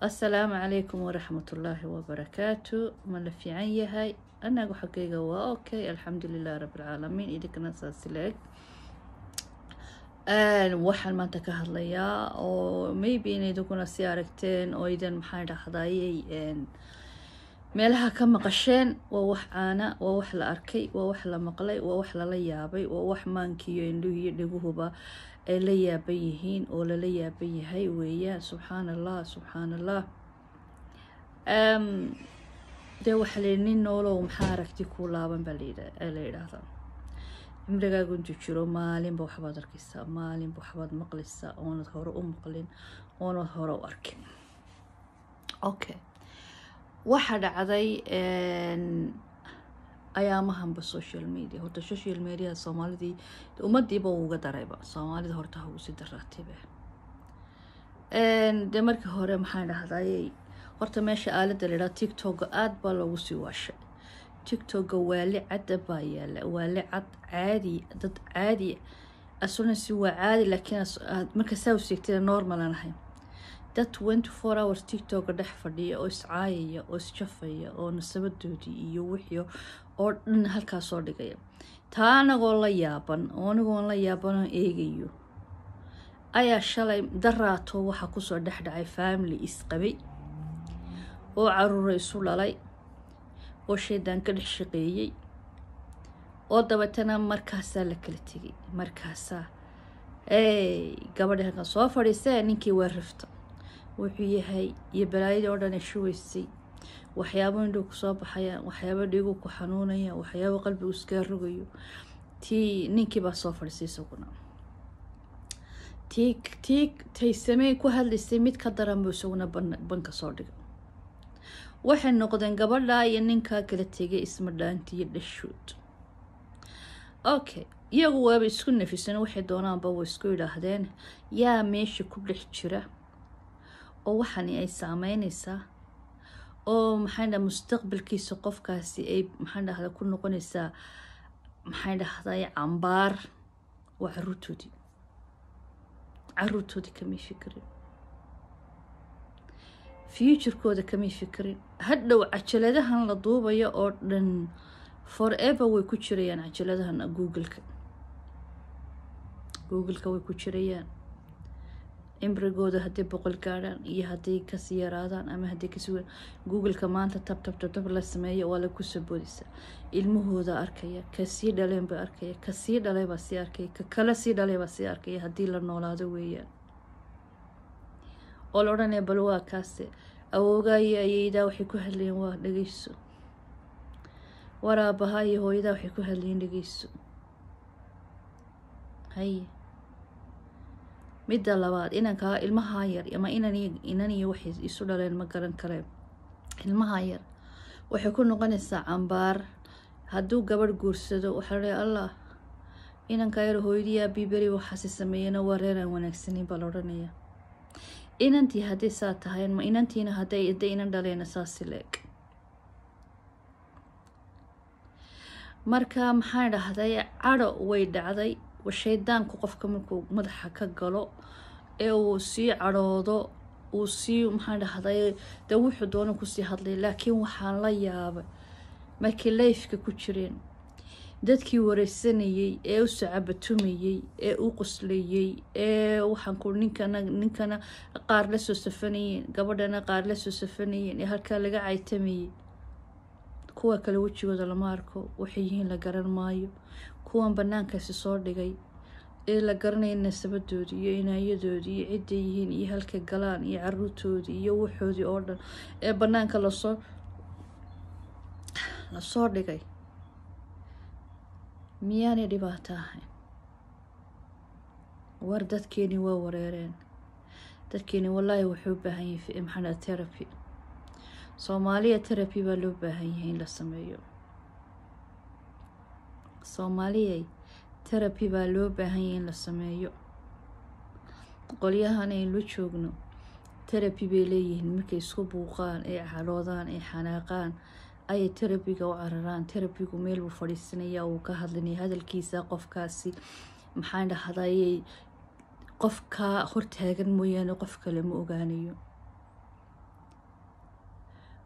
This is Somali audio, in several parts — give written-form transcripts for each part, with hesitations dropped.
السلام عليكم ورحمة الله وبركاته. من في عيني هاي أنا حقيقة أوكي الحمد لله رب العالمين. إذا كنا سلسلة waxaan maanta ka hadlayaa oo maybe inay dadkuna si aragteen oo idan maxay dhahdayay meelaha ka maqasheen waa wax caana waa wax la arkay waa wax la maqlay waa wax la yaabay waa wax maankiyo indhuhu dhaguhuba ay la yaaban yihiin oo la yaaban yahay weeyaan. subxaanallah subxaanallah. dee waxa la nin noolow maxaa aragti ku laaban baa la yidhaahdaa. cimrigaagu intuu jiro maalinba waxbaad arkaysaa, maalinba waxbaad maqlaysaa oonad hore u maqlin oonad hore u arkin. okay, waxa dhacday ayaamahanba social media. horta social media soomaalidii ummadiiba uga darayba, soomaalida horta ha ugu sii daraatibe. dee markii hore maxaan dhahdayay horta meesha aaladda la yidhaha tiktok aad baa loogu sii waashay. tiktok waali cad baa yaala, waali cad caadi, dad caadi asuna si waa caadi laakiin marka saa u sheegtay normal aan ahayn. dad 24 hours tiktok dhex fadhiya oo iscaayaya oo isjafaya oo nasabadoodii iyo wixii oo dhan halkaas soo dhigaya. taa anagoo la yaaban oo anigoon la yaaban eegayo ayaa shalay daraato waxa kusoo dhex dhacay family isqabay oo caruur isu dhalay oo shaydaan ka dhex shaqeeyay oo dabatana markaasaa la kala tegay. markaasaa gabadha halkan soo fadhiisay ninkii waa rifta wuxuu yahay iyo balaayadii oo dhan shuwaysay, waxyaabo indhuhu ku soo baxayaan, waxyaabo dhiigu ku xanuunayaan, waxyaabo qalbigu iska rogayo. tii ninkii baa soo fadhiisay isaguna tay samey ku hadlaysay mid ka daran buu isaguna banka soo dhigay. waxay noqdeen gabadha iyo ninkaa kala tegay isma dhaanti iyo dhashood. okay, iyagu waaba isku nafisan, waxay doonaanba way isku yidhaahdeen yaa meesha ku dhex jira oo waxani ay saameynaysaa oo maxay dhaha mustaqbalkiisa qofkaasi ay maxay dhahda ku noqonaysaa maxay dhahday cambaar. waa caruurtoodii kamay fikirin, futurekooda kamay fikirin. hadhow cajaladahan la duubayo oo dhan forever way ku jirayaan. cajaladahan googleka way ku jirayaan cimrigooda hadday 100 gaadhaan iyo hadday kasii yaraadaan ama hadday kasii googleka maanta tab la sameeyo waa la ku soo boodaysaa. ilmahooda arkaya, kasii dhaleen ba arkaya, kasii dhalay baa sii arkaya, ka kala sii dhalay baa sii arkaya haddii la noolaado weeyaan. oo la odhanaya bal waa kaase awoogaa iyo ayeydaa waxay ku hadlayeen waa dhageyso, waraabaha iyo hooyadaa waxay ku hadlayeen dhageyso. haye midda labaad inankaa ilmaha yar ama inan iyo waxay isu dhaleen ma garan kareen. ilmaha yar waxay ku noqonaysaa cambaar. hadduu gabadh guursado waxaa la allah inankaa yar hooyadiyaa biberi waxaasi sameeyana waa reeraan wanaagsanin baa la odhanaya. inantii hadday saa tahay ma inantiina hadday inan dhaleena saasi leeg. marka maxaa dhahday cadho way dhacday. shaydaanku qofka markuu madaxa ka galo ee uu sii cadhoodo uu sii maxaa dhahday dee wuxuu doono kusii hadlay. laakiin waxaan la yaabay markii layfka ku jireen dadkii wareysanayay ee u sacabatumayay ee u qoslayay ee waxaan ku ninkana qaar la soo safanayeen gabadhana qaar la soo safanayeen ee halkaa laga caytamayay. kuwa kale wejigooda lama arko, waxay yihiin la garan maayo. kuwan banaankaasi soo dhigay ee la garanaya nasabadoodii iyo inaayadoodii iyo cidday yihiin iyo halkay galaan iyo caruurtoodii iyo waxoodii oo dhan ee banaanka lasoo dhigay miyaanay dhibaato ahayn? war dadkeeni waa wareereen. dadkeeni wallaahi wuxuu u baahan yahay maxaa therapy. soomaaliya therapy baa loo baahan yahay in la sameeyo. soomaaliyay therapy baa loo baahan yahay in la sameeyo. qolyahan aynu joogno therapy bay leeyihiin. markay isku buuqaan ee cadhoodaan ee xanaaqaan ayay terabiga u cararaan. terabigu meel buu fadhiisanaya uu ka hadlinaya hadalkiisa qofkaasi maxaan dhahday qofka hortaagan mooyaane qof kale ma ogaanayo.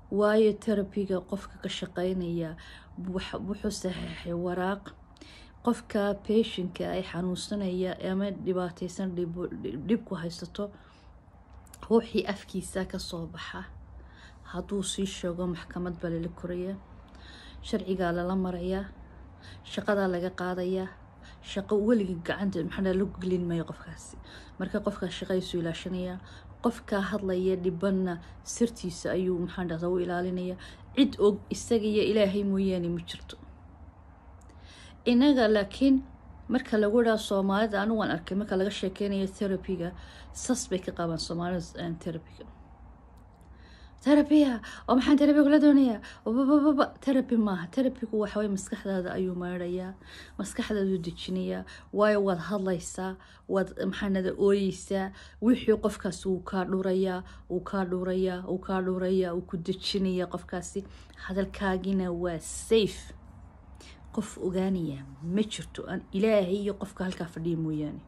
waayo terabiga qofka ka shaqeynaya wuxuu saxiixay waraaq qofka patientka ay xanuunsanaya ama dhibaataysan dhib ku haysato ruuxii afkiisa ka soo baxa hadduu sii sheego maxkamad baa lala koraya sharcigaa lala maraya shaqadaa laga qaadaya shaqo weligii gacanta maxaa lagu gelin maayo qofkaasi marka qofkaas shaqadiisu ilaashanaya qofka hadlaya dhibanna sirtiisa ayuu maxaa u ilaalinaya cid og isaga iyo ilaahay mooyaane ma jirto inaga laakiin marka lagu dhaho Soomaalida anu waan arkay marka laga sheekeynayo terabiga sas bay ka qabaan Soomaalida terabiga terabiya oo maxaan terabiga la doonayaa terabi maaha terabigu waxa way maskaxdaada ayuu maarayaa maskaxdaadu dejinayaa waayo waad hadlaysaa waad maxaanada ooyeysaa wixii qofkaas uu ka dhurayaa uu ku dejinaya qofkaasi hadalkaagina waa safe qof ogaanaya ma jirto aan ilaahay iyo qofka halkaa fadhiyo mooyaane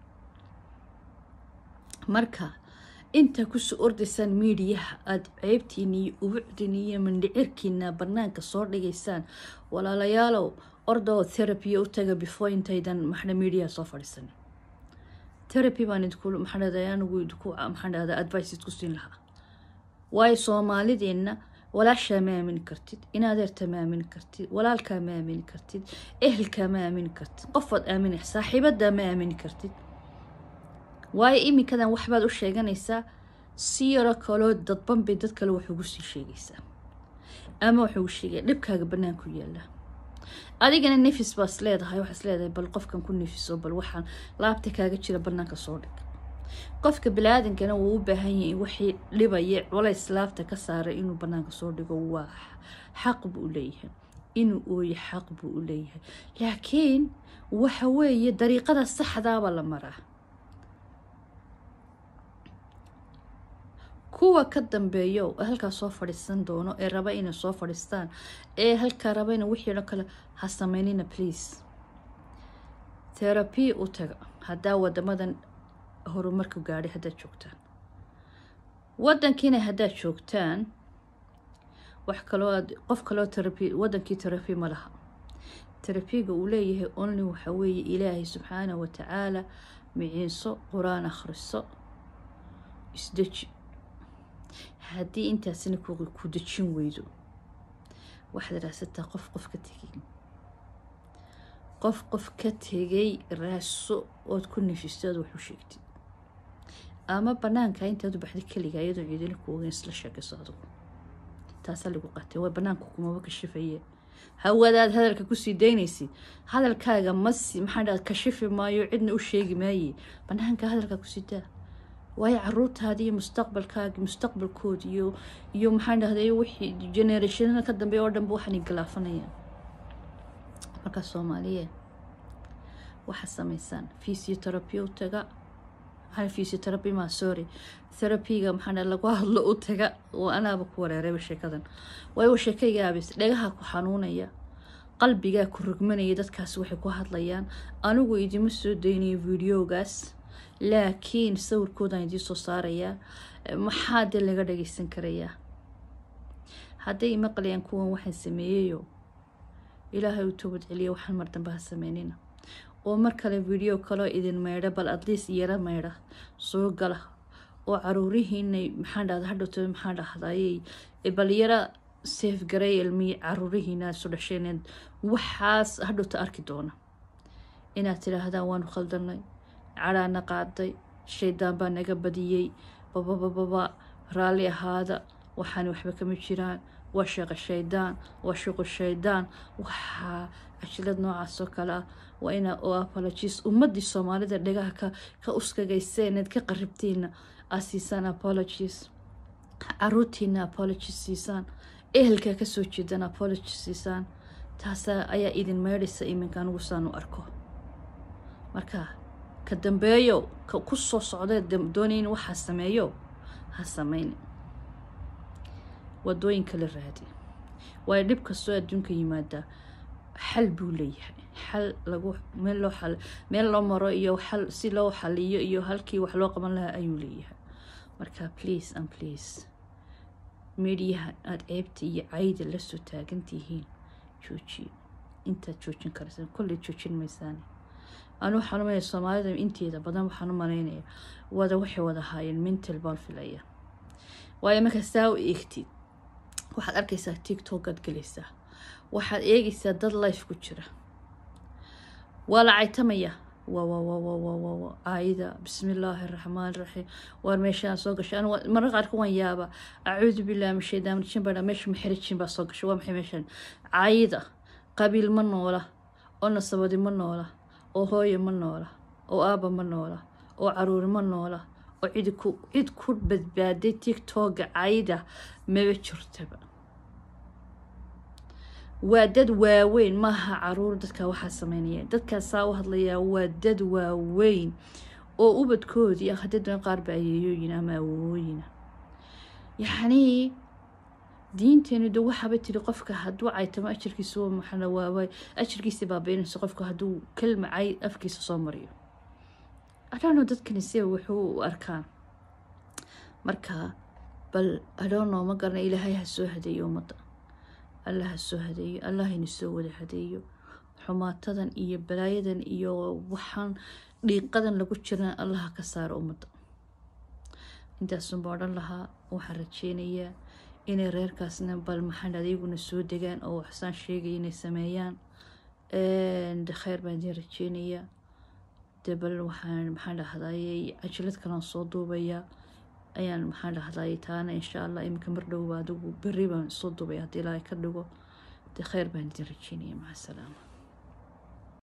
marka inta ku soo ordaysan meediyaha aad ceebtiina iyo ubucdiina iyo mandhicirkiina banaanka soo dhigaysaan walaalayaalow ordoo therapy u taga before intaydan maxna media soo fadhiisan therapy baan idinku maxaadayaan ugu idinku maxaadada advice ku siin lahaa way Soomaalideena walaasha ma aamin kartid inaadeerta ma aamin kartid walaalka ma aamin kartid ehelka ma aamin kartid qofaad aamin saaxiibada ma aamin kartid way imikadan waxbaad u sheeganaysaa siyara kale dadban bay dad kale wax ugu sii sheegaysaa ama wuxuu sheegay dhibkaaga banaanku yaala adigana nafis baas leedahay waxaas leedahay bal qofkan ku nafiso bal waxaan laabta kaaga jira banaanka soo dhig qofka bilaadanka wuu u baahan yahay wixii dhibaya walays laabta ka saaray inuu banaanka soo dhigo waa xaq buu leeyahay inuu ooyo xaq buu leeyahay laakiin waxa weeye dariiqada saxda ah la maraa kuwa ka dambeeyo halka soo fadhiisan doono ee raba inay soo fadhiistaan ee halka raba inay wixii kale ha sameynina please therapy u taga hadaa wadamadan horumarka gaadhay hadaa joogtaan wadankiina hadaa joogtaan wax kale qof kale therapy wadankii therapy ma laha terabiga uu leeyahay only waxa weeye Ilaahay subhanahu wa ta'ala miciinso quraan akhriso isdeji haddii intaasina ku dejin weydo waxaad raasataa qof ka tegay raaso ood ku nafistaad wax u sheegtid ama banaanka intaad u baxday kaliga iyadoo ciidina ku ogeyn isla sheekayso adigu taas lagu qatay waa banaanka kuma ka shifaye hawadaad hadalka ku sii daynaysid hadalkaaga maxaa kashifi maayo cidna u sheegi maayo banaanka hadalka ku sii daa way caruurtaada iyo mustaqbalkood iyo maxaan dhahday wixii generation ka dambeeyo oo dhan waxaan galaafanayaan marka Soomaaliyeed waxa sameeysan physiotherapy-taga physiotherapy ma therapy-ga maxaa lagu hadlo u taga oo anaaba ku wareeray sheekadan way sheekayga abis dhagaha ku xanuunaya qalbiga ku rugmanaya dadkaas waxay ku hadlayaan anigu idima soo deynay videogaas laakiin sawirkoodan idin soo saaraya maxaa laga dhageysan karayaa haday maqlayaan kuwan waxaan sameeyo Ilaahay u toobad celiyo waxaan mar dambe sameeynina oo mar kale video kale idin meedha bal at least yara meedha soo gala oo caruurihiina maxaa hadhowto maxaa dhahday bal yara safe garay ilmi caruurihiina soo dhasheen waxaas hadhowto arki doona inaad tiraahdaan waan khaldanay calaana qaaday shaydaan baa naga badiyay baba raali ahaada waxaan waxba kama jiraan waa shaqo shaydaan waa shaqo shaydaan waxa ajilad noocaas oo kala waa ina oo apologies ummadii Soomaalida dhagaha ka uskagayseen ka qaribtiina asiisan apologies caruurtiina apologies siisan ehelka ka soo jeedana apologies siisan taas ayaa idin meedhisa iminkan ugu saan u arko marka ka dambeeyo ku soo socday dooneen waxa sameeyo ha sameyn wadooyin kala raadi way dhib kasto adduunka yimaada xal buu leeyahay xal lagu meel loo maro iyo xal si loo xaliyo iyo halkii wax loo qaban lahaa ayuu leeyahay marka please meediyaha aada ceebta iyo cayda la soo taagantihiin joojiye intaad joojin karaysan kolley joojin maysaane anu waxaan u maleynaya soomaalida inteeda badan waxaan u maleynaya waxay wada haayeen mental baan filaya waayo markaa saa u eegtid waxaad arkaysaa tiktok aad gelaysaa waxaad eegaysaa dad life ku jira waa la caytamaya عايدة بسم الله الرحمن الرحيم وارميشان صوقش أنا مرة قارك وان يابا أعوذ بالله من الشيطان الرجيم بلا مش محرجين بصوقش وامحي مشان عايدة قبيل من ولا أو نصبدي من ولا أو هوي من ولا أو أبا من ولا أو عرور من ولا أو عيد كل بدبادي تيك توك عايدة ما بتشرتبه وادد واوين ماها عرور ددك waxaa sameynaya dadka saa u hadlaya waadad waaweyn oo ubadkood iyo xaddan qaar baayeeyeen ama awooyina yani diinteenu waxa batiri qofka haduu caytamo ajirkiisa oo maxana waaway ajirkiisa baabeynayso qofka haduu kalma ay afkiisa soo mariyo adana dadkani si wuxuu arkaan marka bal adana ma garna ilaahay ha soo hadeeyo umada الله السهدي الله ينسوه الهديو حماتدن إيه بلايدن إيه وحن لقدن لقشرنا الله كسار أمد إنت سنبار الله وحرتشينية إن رير كاسنا بالمحل ديجو نسود دجان أو حسن شيء إن سميان إن خير بدير تشينية دبل وحن محل هذاي أجلت كلام صدو بيا ayaan maxaa dhahday taana insha Allah imka mardhow baad ugu bariban soo dubay hadii la ka dhigo khayr baan idin rajeenayaa ma salaama